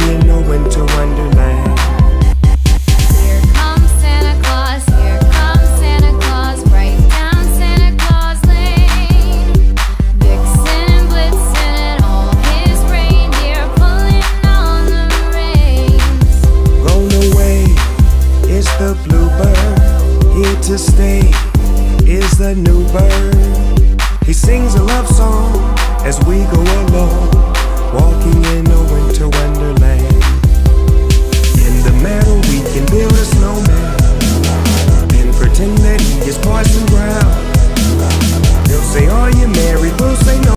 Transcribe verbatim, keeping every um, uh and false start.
in a winter wonderland. Here comes Santa Claus, here comes Santa Claus, right down Santa Claus Lane. Vixen and Blitzen and all his reindeer pulling on the reins. Gone away is the bluebird, here to stay is the new bird. He sings a love song as we go along.